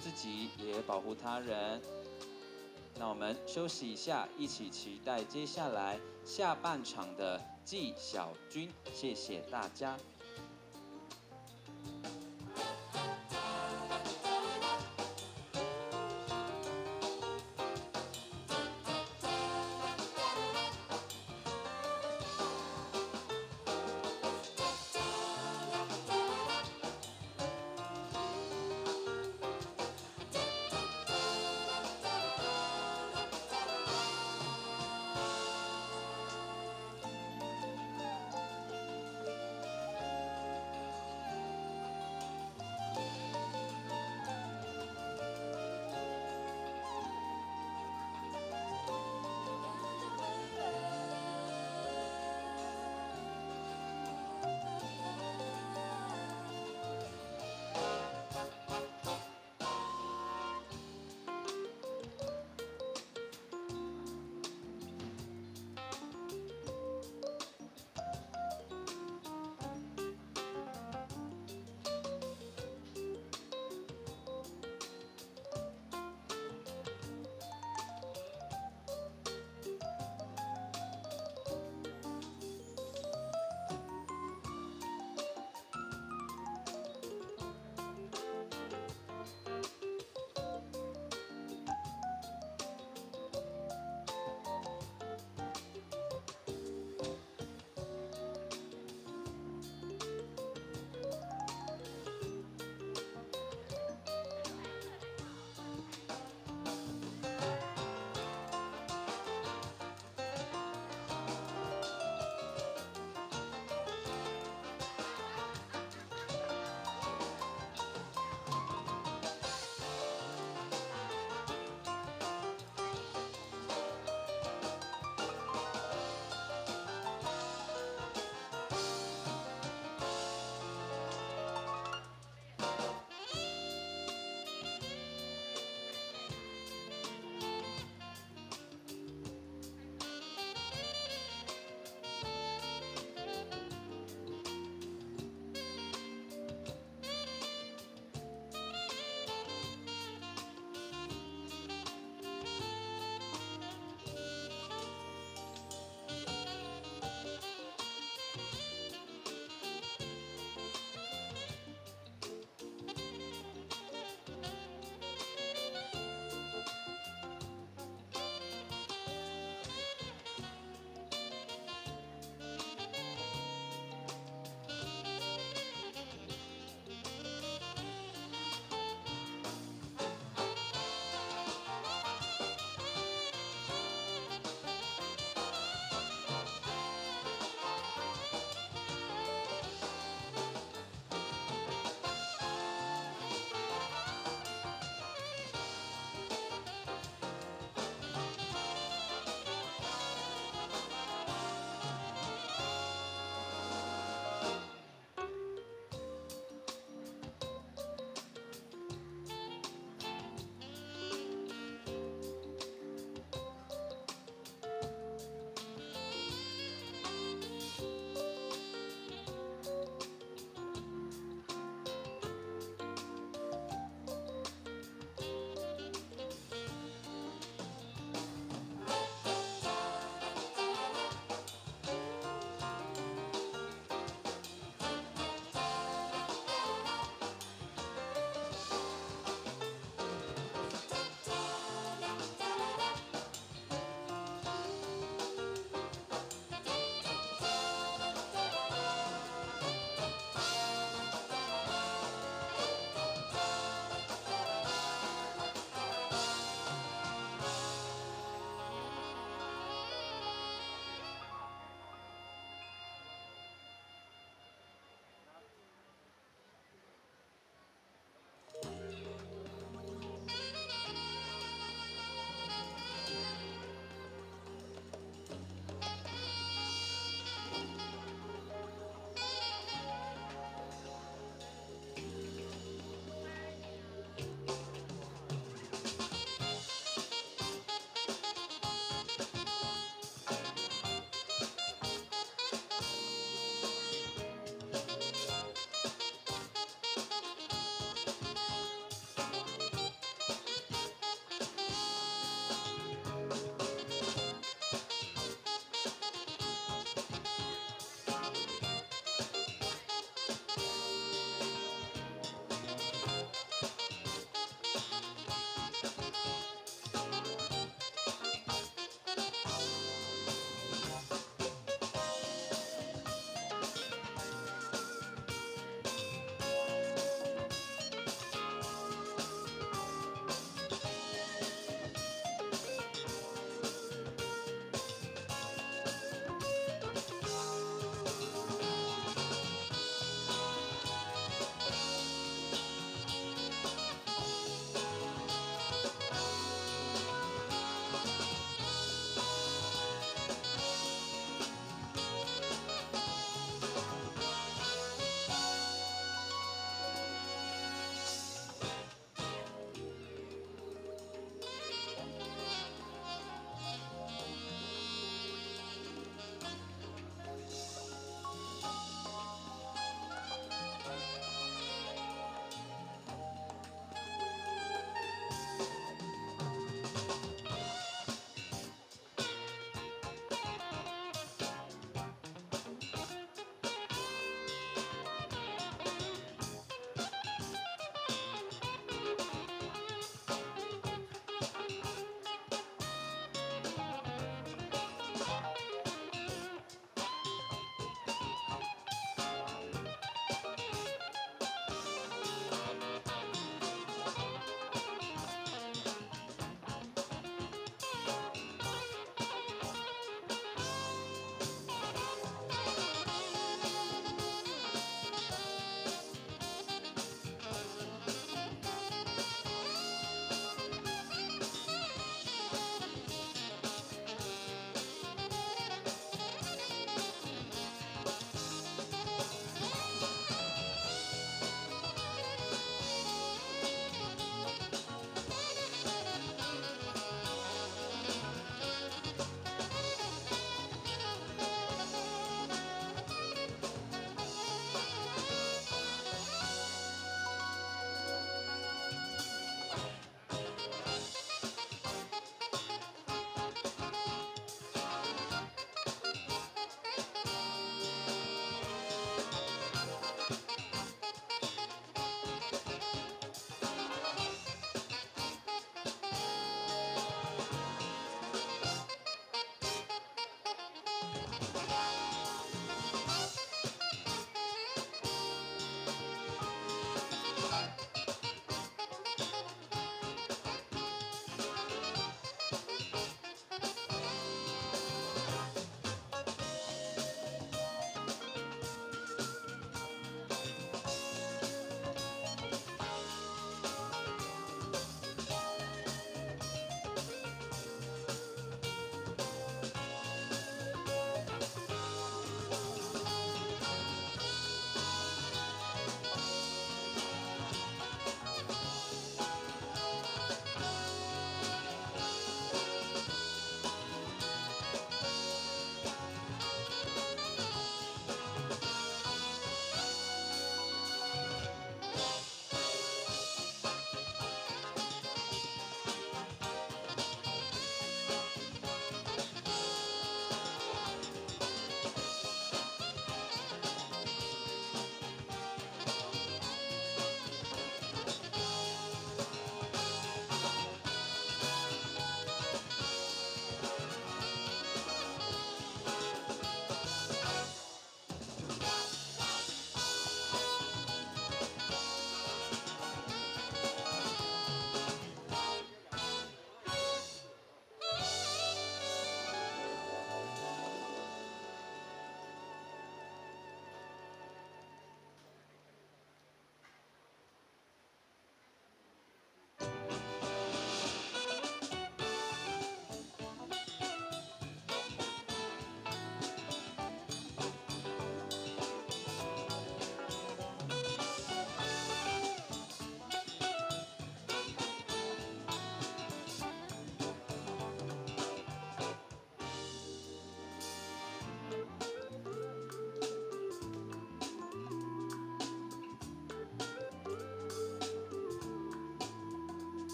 自己，也保护他人。那我们休息一下，一起期待接下来下半场的纪晓君。谢谢大家。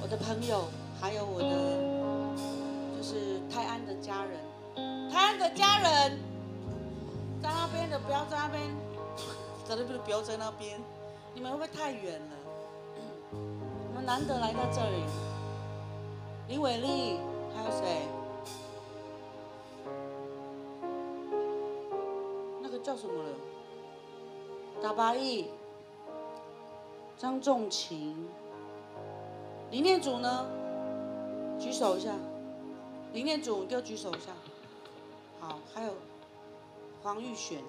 的朋友，还有我的就是泰安的家人，泰安的家人，在那边的不要在那边，不要在那边，你们会不会太远了？我们难得来到这里，林伟丽还有谁？那个叫什么了？达巴义、张仲勤、林念祖呢？举手一下。林念祖，你给我举手一下。好，还有黄玉璇、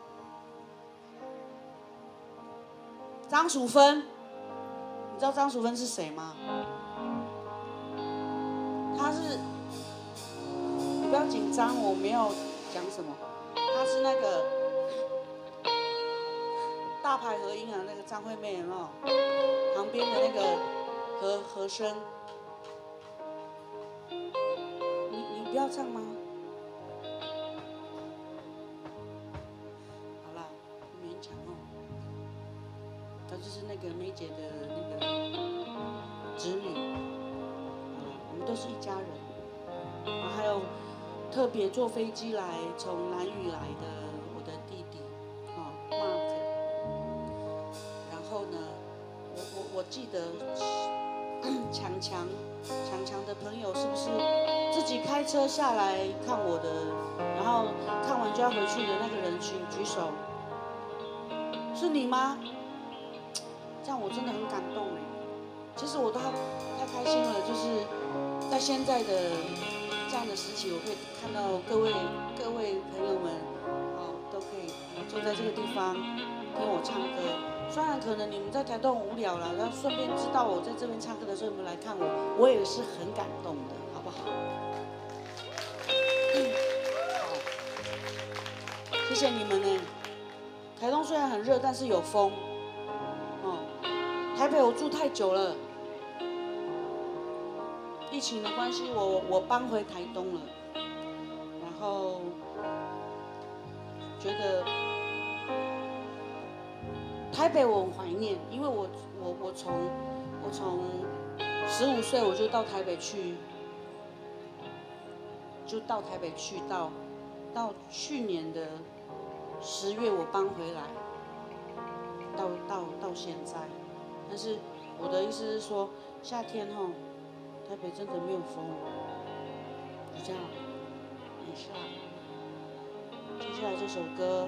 张淑芬，你知道张淑芬是谁吗？她是，你不要紧张，我没有讲什么。她是那个大牌合音啊，那个张惠妹有没有？旁边的那个和声，你不要唱吗？好啦，不勉强哦。她就是那个梅姐的那个侄女，我们都是一家人。然后还有特别坐飞机来，从兰屿来的我的弟弟，Mark。然后呢，我记得强强的朋友是不是自己开车下来看我的，然后看完就要回去的那个人请举手，是你吗？这样我真的很感动哎。其实我都太开心了，就是在现在的这样的时期，我可以看到各位朋友们，都可以坐在这个地方听我唱歌。虽然可能你们在台东无聊了，然后顺便知道我在这边唱歌的时候，你们来看我，我也是很感动的，好不好？好，谢谢你们呢。台东虽然很热，但是有风。台北我住太久了，疫情的关系，我搬回台东了，然后觉得台北我很怀念，因为我从15岁我就到台北去，到去年的10月我搬回来，到现在。但是我的意思是说，夏天台北真的没有风，就这样，没下。接下来这首歌。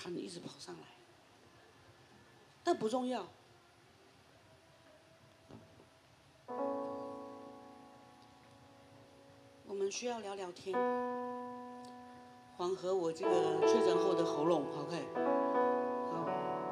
痰一直跑上来，但不重要。我们需要聊聊天，缓和我这个确诊后的喉咙。OK， 好，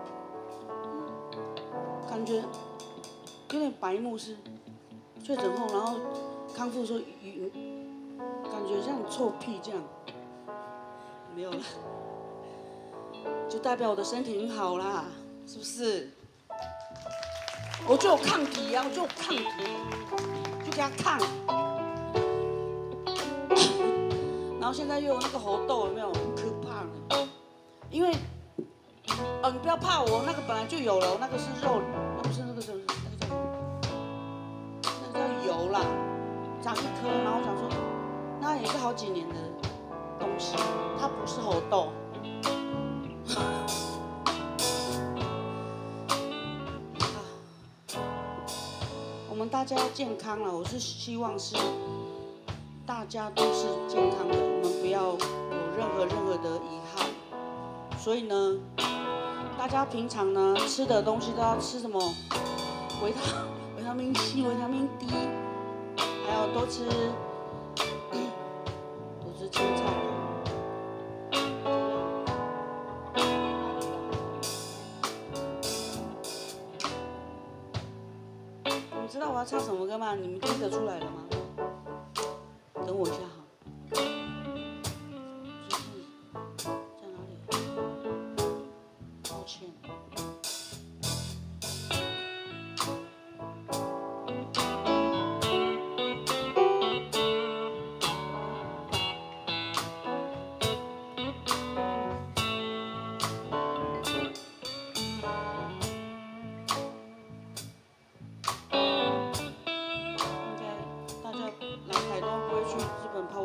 感觉有点白目，是确诊后，然后康复说感觉像臭屁这样，没有了，就代表我的身体很好啦，是不是？我就有抗体啊，我就有抗体，就给他抗。然后现在又有那个猴痘，有没有？很可怕呢。因为，你不要怕我，那个本来就有了，那个是肉，那不是那个叫油啦，长一颗，然后我想说，那也是好几年的东西，它不是猴痘。我们大家要健康了，我是希望是大家都是健康的，我们不要有任何的遗憾。所以呢，大家平常呢吃的东西都要吃什么？维他命 C、维他命 D， 还有多吃青菜。你们知道我要唱什么歌吗？你们听得出来了吗？等我一下哈。在哪里？抱歉。应该大家来台东不会去日本泡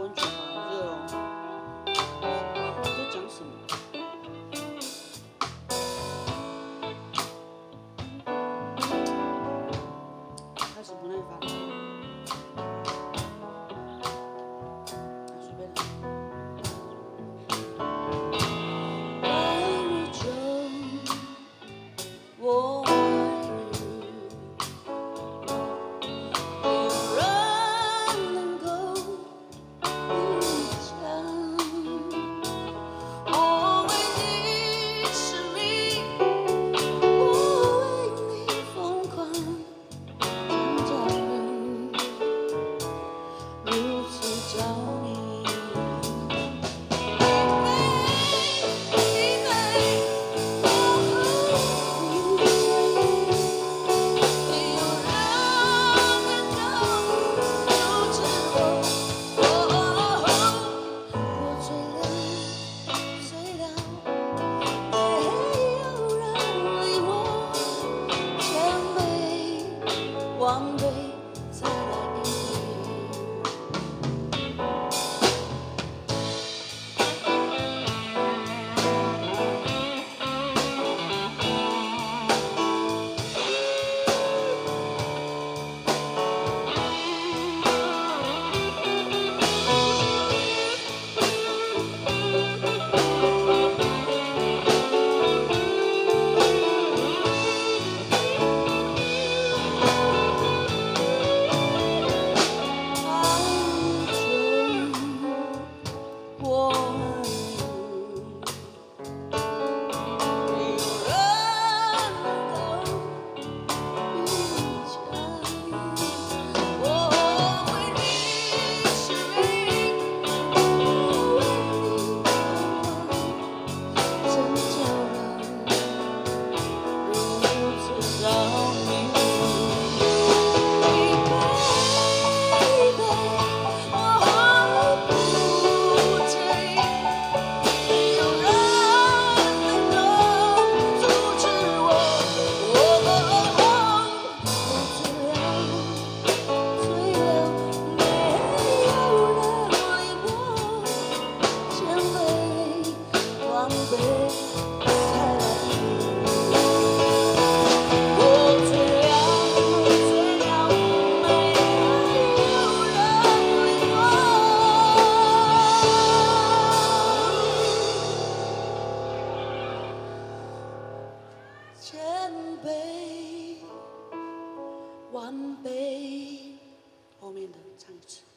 完备。后面的唱一次。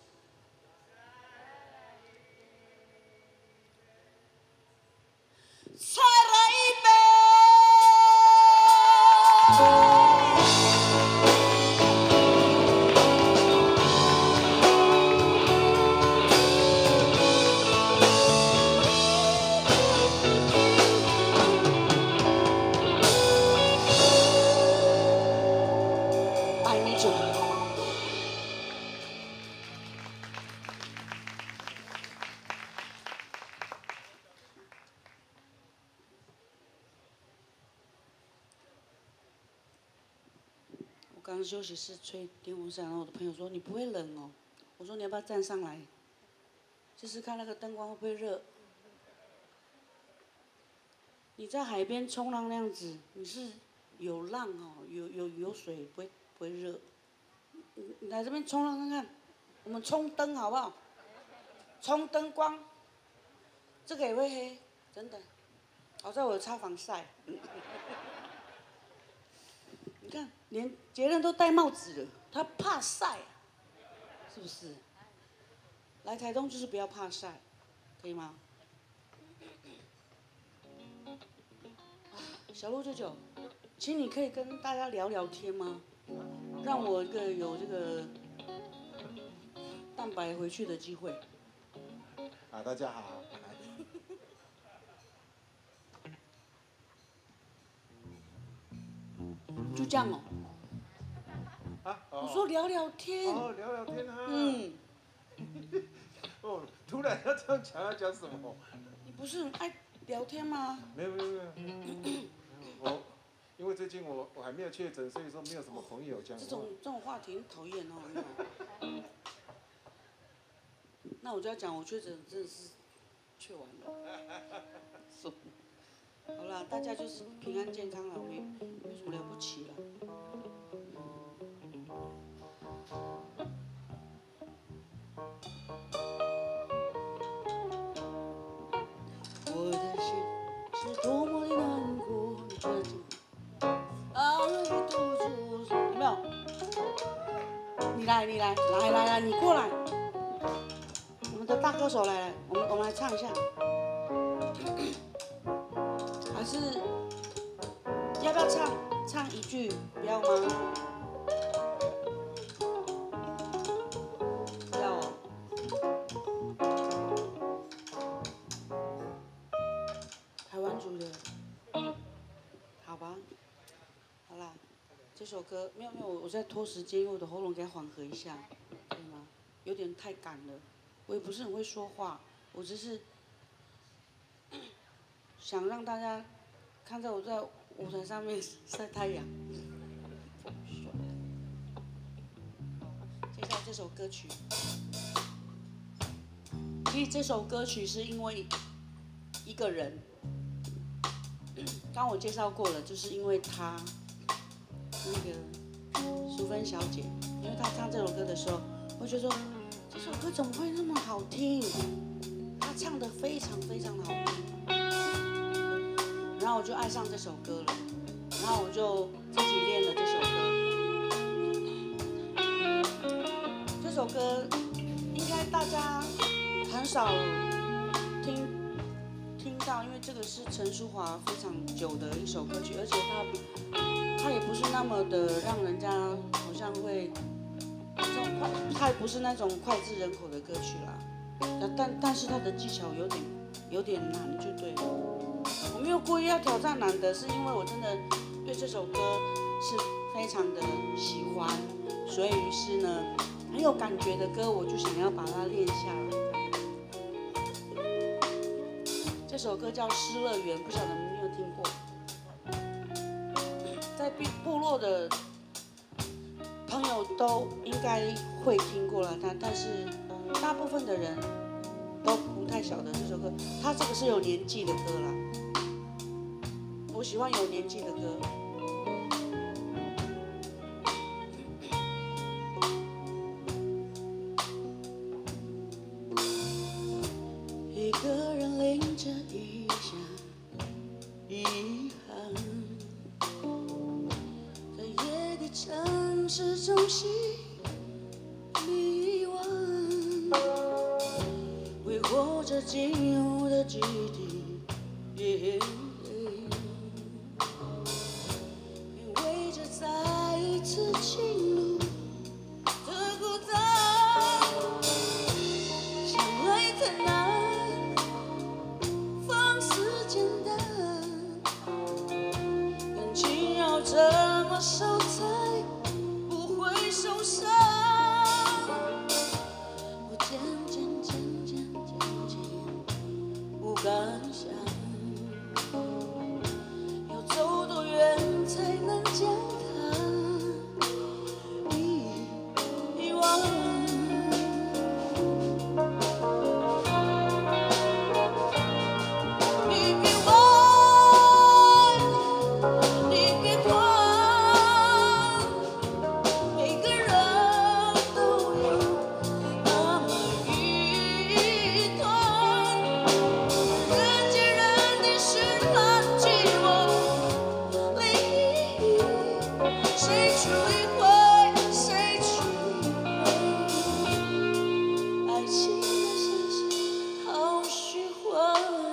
再来一杯。爱你就好。我刚休息室吹电风扇，然后我的朋友说：“你不会冷哦？”我说：“你要不要站上来，试试看那个灯光会不会热？”你在海边冲浪那样子，你是有浪哦，有水，不会热。你来这边冲浪看看，我们冲灯好不好？冲灯光，这个也会黑，真的。好在我有擦防晒。你看，连杰伦都戴帽子了，他怕晒啊，是不是？来台东就是不要怕晒，可以吗？小鹿舅舅，请你可以跟大家聊聊天吗？让我有这个蛋白回去的机会。 啊，大家好。 就这样哦。 啊， 我说聊聊天。 哦，聊聊天啊。 嗯。 哦，突然要这样讲，要讲什么？ 你不是很爱聊天吗？ 没有。我因为最近我还没有确诊，所以说没有什么朋友这样。 这种话题很讨厌哦。那我就要讲，我确诊真的是确完了。好啦，大家就是平安健康啦，没什么了不起啦。我的心是多么的难过，你觉得啊，你堵住，有没有？你来，你过来。我们的大歌手来，我们来唱一下。还是要不要唱一句？不要吗？要哦。台湾族的，好吧，好啦，这首歌没有，我在拖时间，因为我的喉咙给它缓和一下，可以吗？有点太赶了，我也不是很会说话，我只是想让大家看在我在舞台上面晒太阳。接下来这首歌曲，其实这首歌曲是因为一个人，刚我介绍过了，就是因为她那个淑芬小姐，因为她唱这首歌的时候，我觉得说这首歌怎么会那么好听？她唱得非常非常好听。然后我就爱上这首歌了，然后我就自己练了这首歌。这首歌应该大家很少听到，因为这个是陈淑桦非常久的一首歌曲，而且它也不是那么的让人家好像会它也不是那种脍炙人口的歌曲啦。但是它的技巧有点难，就对了。我没有故意要挑战难的，是因为我真的对这首歌是非常的喜欢，所以于是呢，很有感觉的歌，我就想要把它练下来。这首歌叫《失乐园》，不晓得你们有没有听过？在部落的朋友都应该会听过了，但是大部分的人都不太晓得这首歌。它这个是有年纪的歌啦。我喜欢有年纪的歌。一个人拎着一箱遗憾，在夜的城市中心迷惘，挥霍着仅有的几滴眼泪，品味着再一次情路的孤单，相爱太难，放肆简单，感情要怎么收才不会受伤？我渐渐不敢想，要走多远才能将它遗忘？你别问，你别管，每个人都有那么一段，人挤人的是烂寂寞里，谁去理会，谁去理会？爱情的现实好虚幻。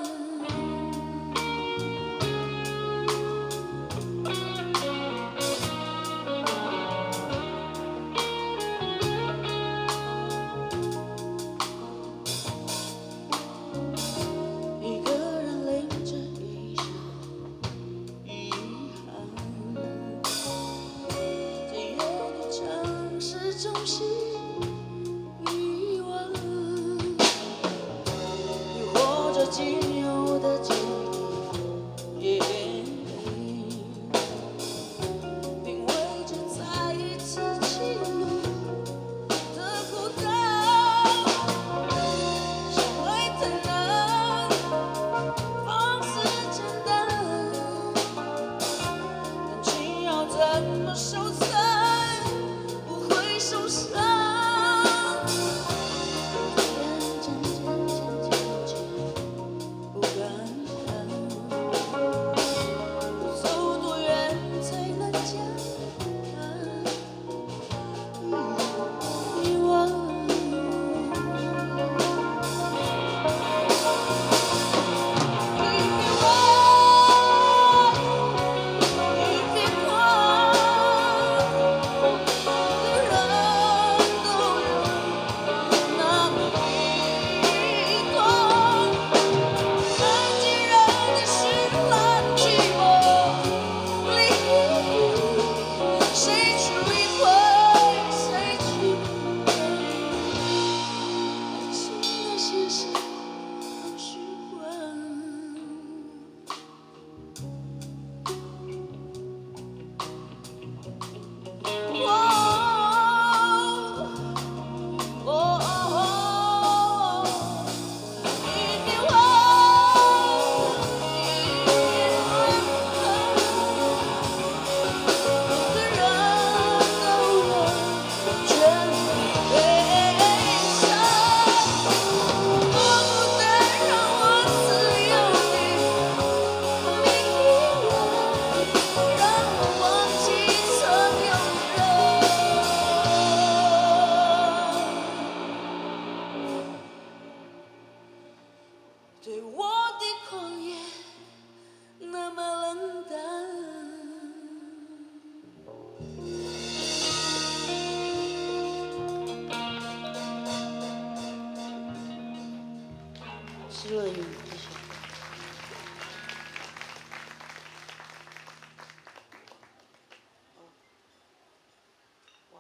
一个人拎着一箱遗憾，在夜的城市中心迷惘，挥霍着仅有的几滴眼泪，品味着再一次情路的孤单，相爱太难，放肆简单，感情要怎么收才不会受伤？不敢想，走多远才能将它遗忘？你别问，你别管，每个人都有那么一段，人挤人的是烂寂寞里，谁去理会，谁去理会？爱情的现实好虚幻。你别问，每个人都有权利悲伤，我不能让我自由地迷惘，让我忘记曾有人对我的狂野那么冷淡。失乐园，谢谢。哇，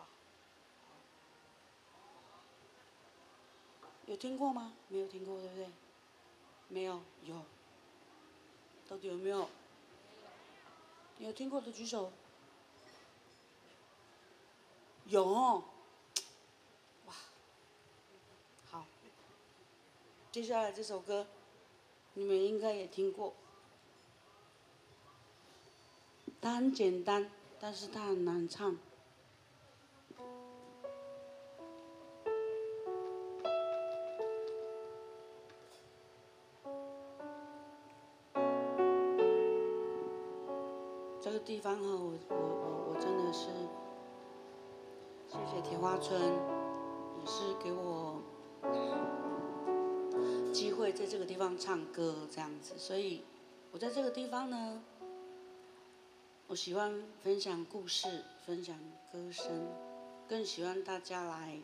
有听过吗？没有听过，对不对？没有，有。到底有没有？你有听过的举手。有哦。哇，好。接下来这首歌，你们应该也听过。它很简单，但是它很难唱。这个地方哈，我真的是铁花村，也是给我机会在这个地方唱歌这样子，所以我在这个地方呢，我喜欢分享故事，分享歌声，更喜欢大家来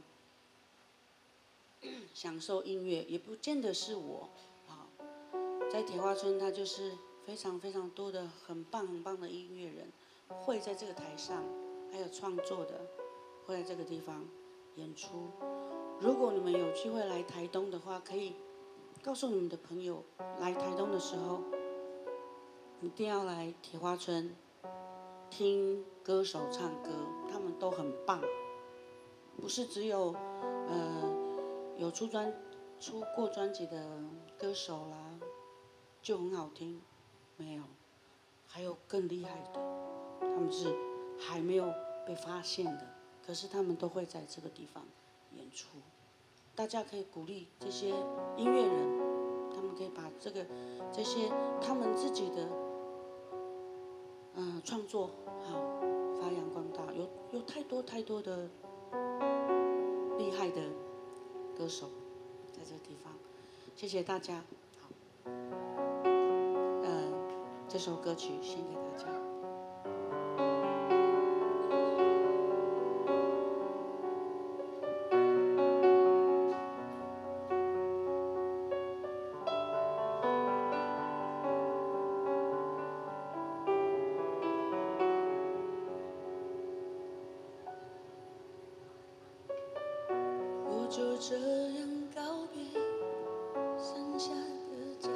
享受音乐，也不见得是我啊，在铁花村，它就是非常非常多的很棒很棒的音乐人，会在这个台上，还有创作的，会在这个地方演出。如果你们有机会来台东的话，可以告诉你们的朋友，来台东的时候，一定要来铁花村听歌手唱歌，他们都很棒，不是只有有出过专辑的歌手啦，就很好听，没有，还有更厉害的，他们是还没有被发现的，可是他们都会在这个地方演出。大家可以鼓励这些音乐人，他们可以把这些他们自己的创作好发扬光大，有太多的厉害的歌手在这个地方，谢谢大家。好，这首歌曲献给大家。我就这样告别剩下的家，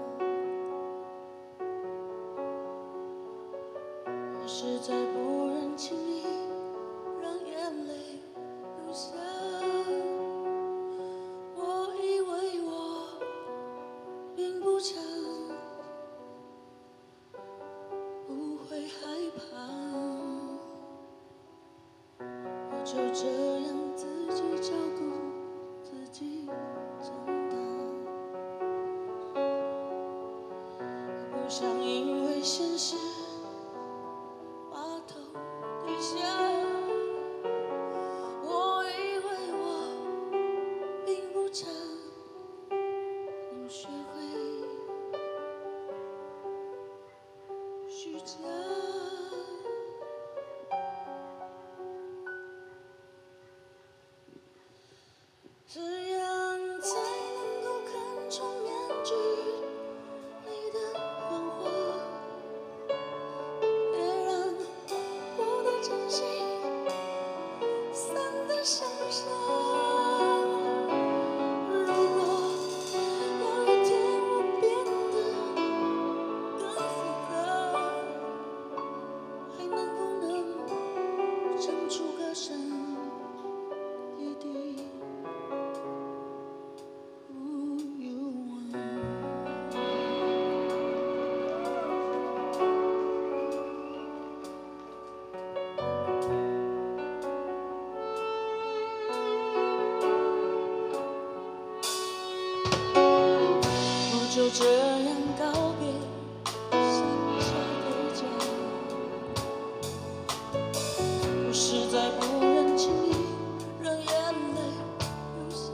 我实在不忍轻易让眼泪流下。我以为我并不强，不会害怕，我就这样自己照顾自己长大，不想因为现实把头低下。我以为我并不差，能学会虚假。这样才能够看穿面具里的谎话，别让我的真心散得像沙。如果有一天我变得更复杂，还能不能唱出歌声一滴？Who you want？ 我就这样告别剩下的家，我实在不忍轻易让眼泪流下。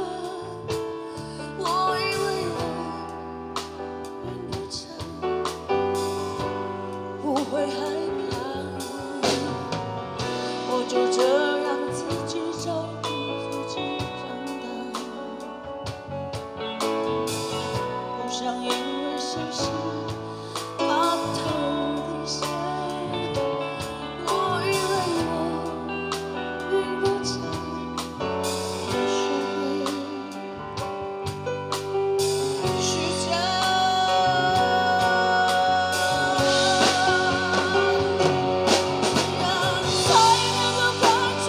我以为我并不强，不会害怕，我就这样自己照顾自己长大，不想因为现实把头低下。我以为我并不强，虚假。这样才能够看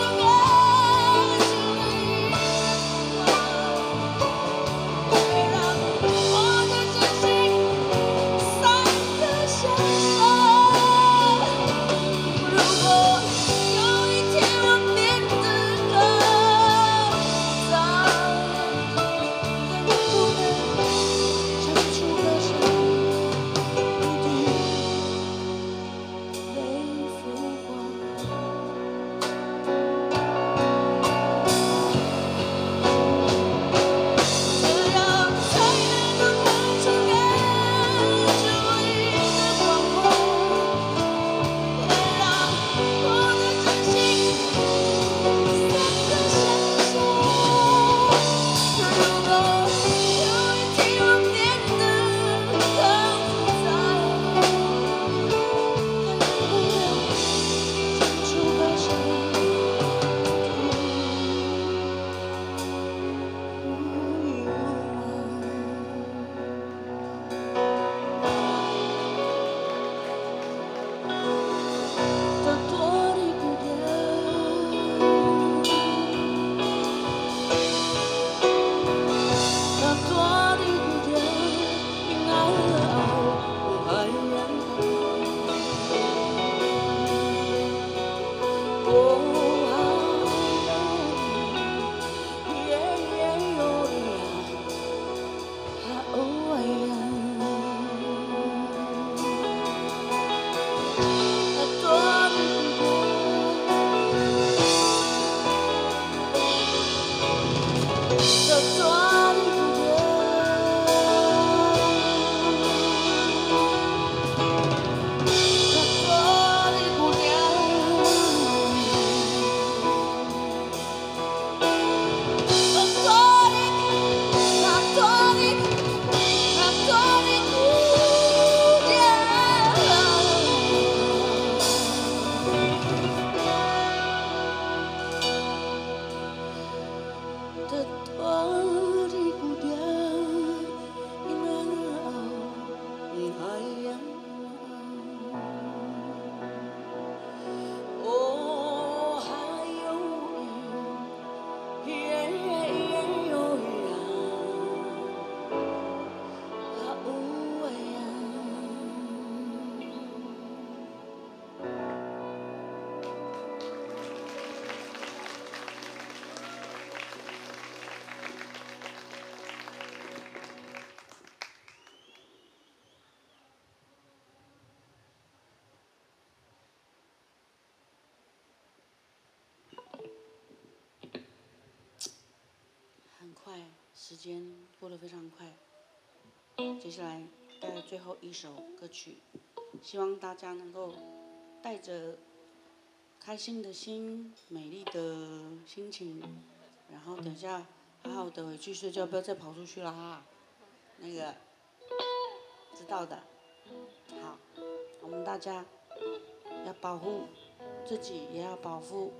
间过得非常快。接下来带来最后一首歌曲，希望大家能够带着开心的心、美丽的心情，然后等下好好的回去睡觉，不要再跑出去了哈。那个知道的，好，我们大家要保护自己，也要保护，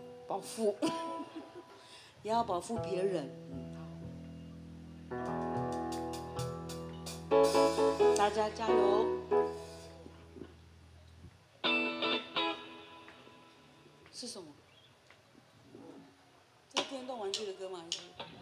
也要保护别人。大家加油！是什么？这是电动玩具的歌吗？还是？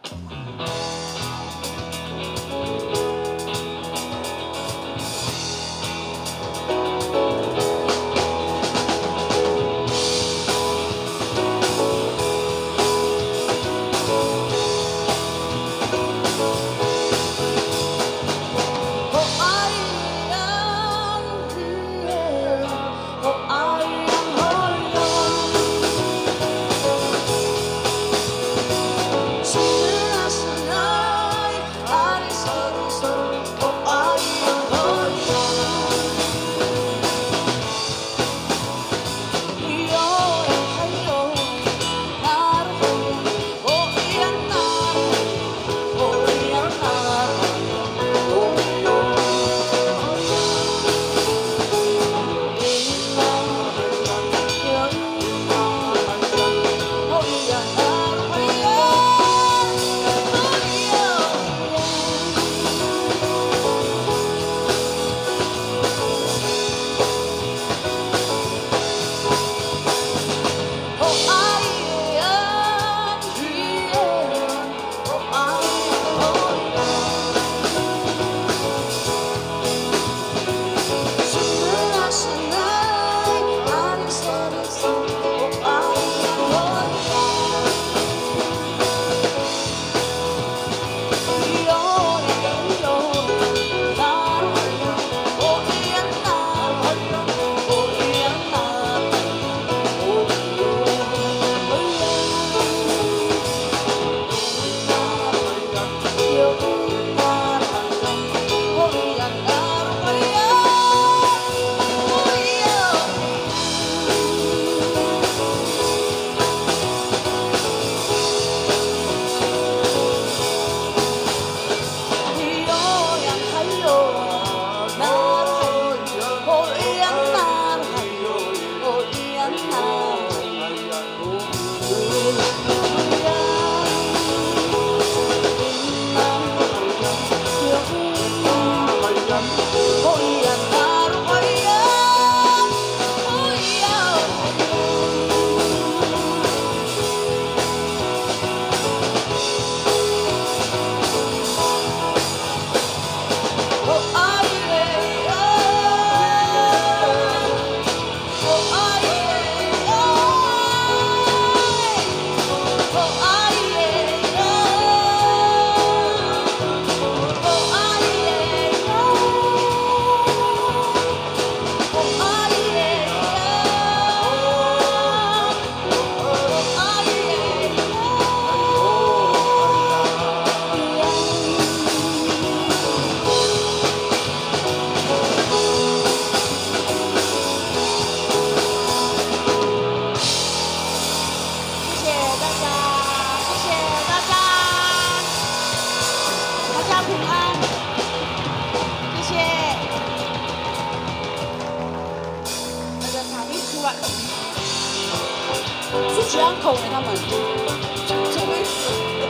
学安口他们，什么意思？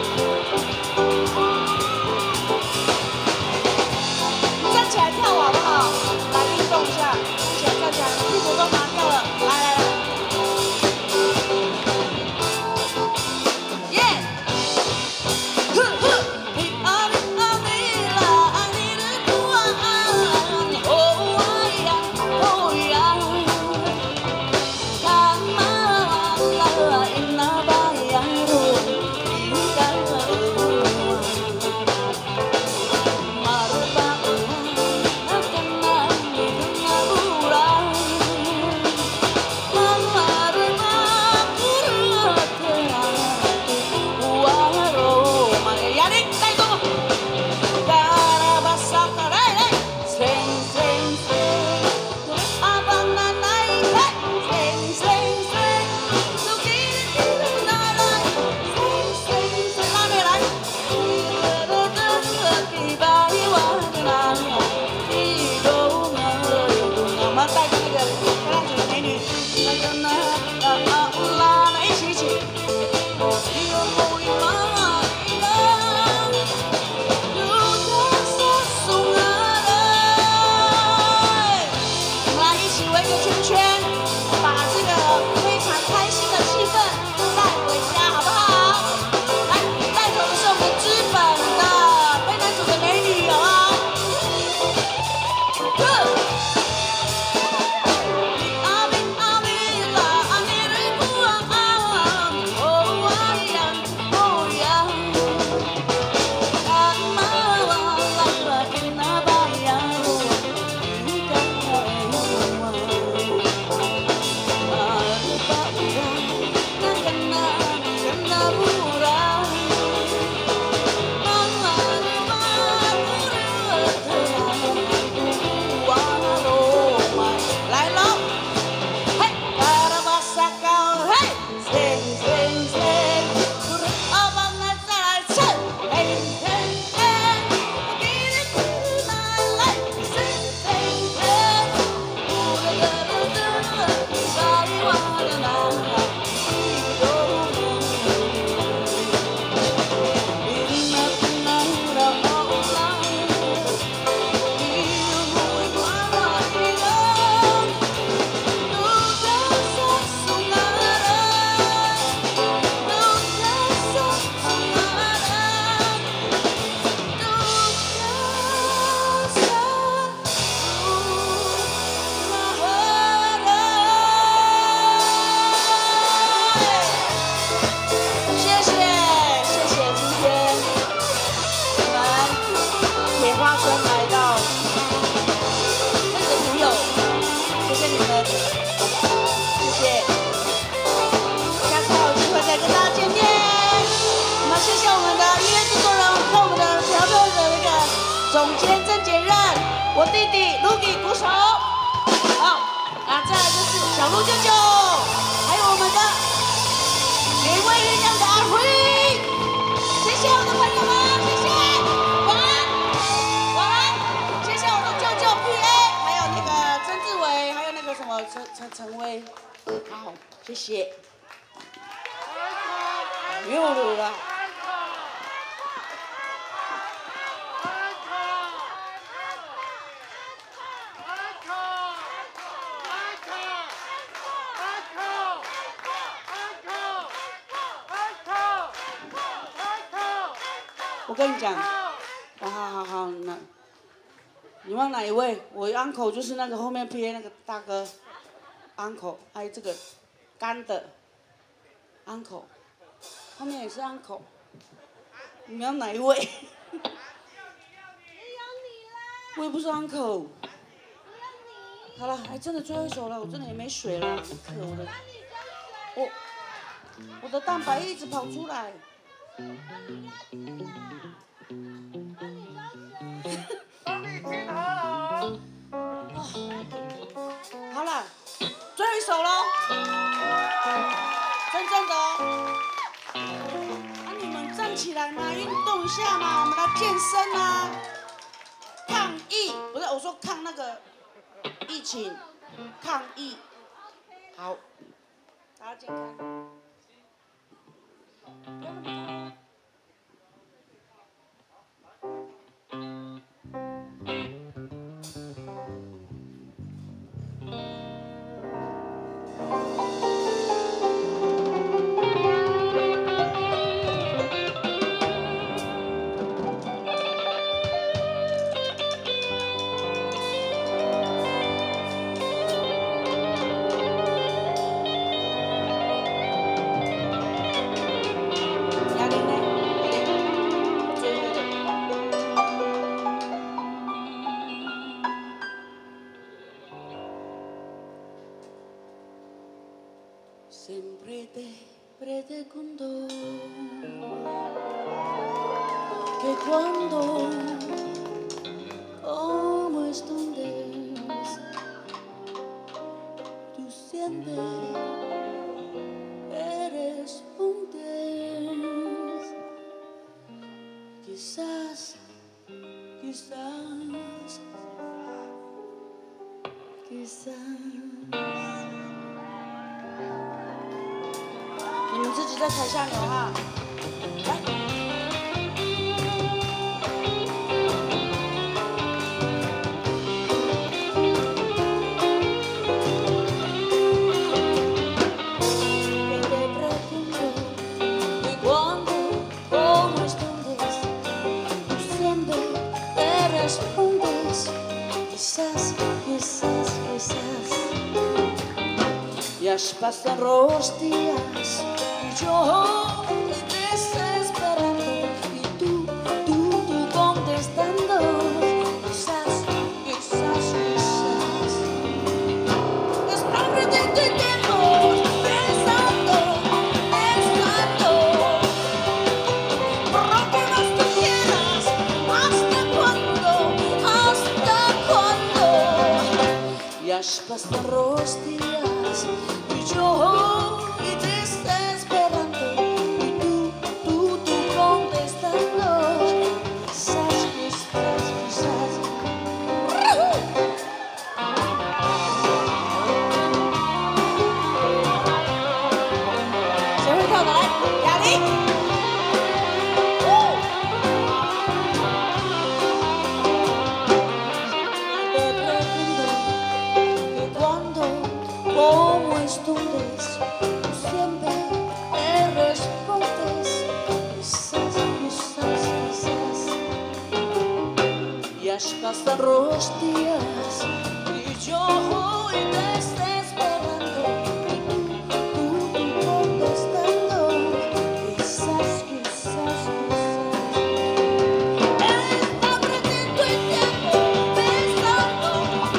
站起来跳舞好不好？来运动一下，站起来，屁股都麻掉了，来。 弟弟 Lugi 鼓手，好，再来就是小鹿舅舅，还有我们的美味鸳鸯的阿辉，谢谢我的朋友们，谢谢，晚安，晚安，谢谢我的舅舅 PA， 还有那个曾志伟，还有那个什么陈威，好，谢谢，没有了。我跟你讲，好，那你忘哪一位？我 uncle 就是那个后面 PA 那个大哥 uncle， 还有这个干的 uncle， 后面也是 uncle， 你们要哪一位？我也不是 uncle。好了，真的最后一首了，我真的也没水了，可恶的。我的蛋白一直跑出来。好了，最后一首喽，真正的哦。你们站起来嘛，运动一下嘛，我们来健身啊。抗疫不是我说抗那个疫情，抗疫。好，大家健康。Siempre te pregunto que cuando, cómo es, dónde es, tú sientes, eres un Dios. Quizás,你们自己在台下扭哈，来。Ya pasan los días y yo desesperando y tú contestando. Quizás. Es hambre de tu tiempo pensando. Por lo que más tú quieras, ¿hasta cuándo? Ya pasan los días. Yo desesperando y tú contestando. Quizás. Se会跳的来，哑铃。Te pregunto que cuando, cómo es, dónde es, tú siempre me respondes. Quizás. Ya pasan los días y yo voy desesperando y tú contestando. Quizás. Es hambre de tu tiempo pensando.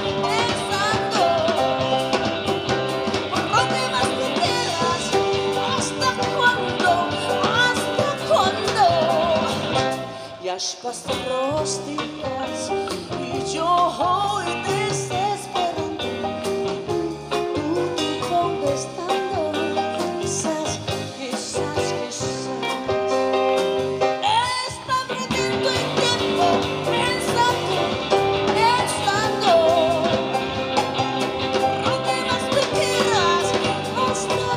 Por lo que más tú quieras, ¿hasta cuándo? Ya pasan los días y yo voy desesperando, tú contestando, quizás, quizás, quizás. Está perdiendo el tiempo pensando, pensando. Lo que más te quieras, hasta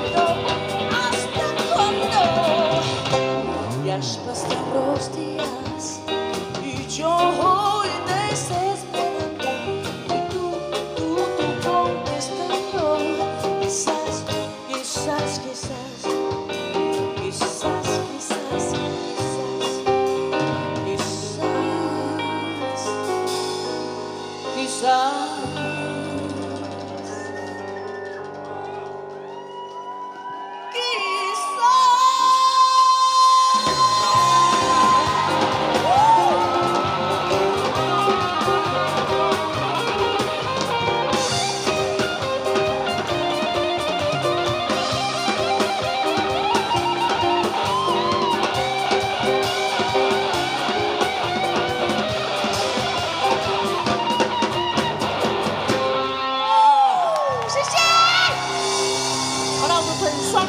cuándo. Ya pasan los días y yo voy desesperando y tú contestando, quizás, quizás, quizás, quizás, quizás, quizás, quizás.好了，我们很爽了。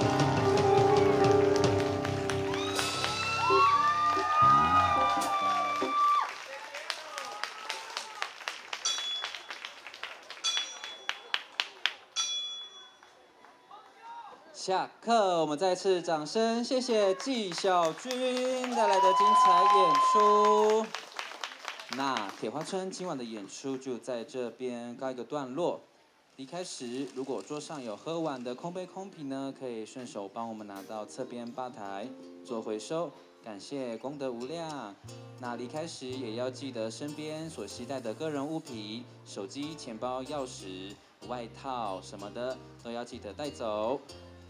下课，我们再次掌声，谢谢纪晓君带来的精彩演出。那铁花村今晚的演出就在这边告一个段落。离开时，如果桌上有喝完的空杯空瓶呢，可以顺手帮我们拿到侧边吧台做回收，感谢功德无量。那离开时也要记得身边所携带的个人物品，手机、钱包、钥匙、外套什么的都要记得带走。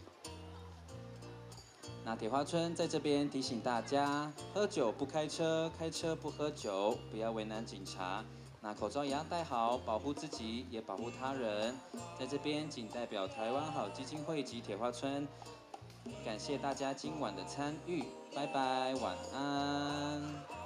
那铁花村在这边提醒大家：喝酒不开车，开车不喝酒，不要为难警察。那口罩也要戴好，保护自己，也保护他人。在这边仅代表台湾好基金会及铁花村，感谢大家今晚的参与，拜拜，晚安。